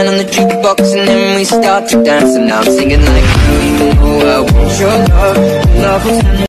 hand on the jukebox and then we start to dance. And now I'm singing like, you know I want your love. Love was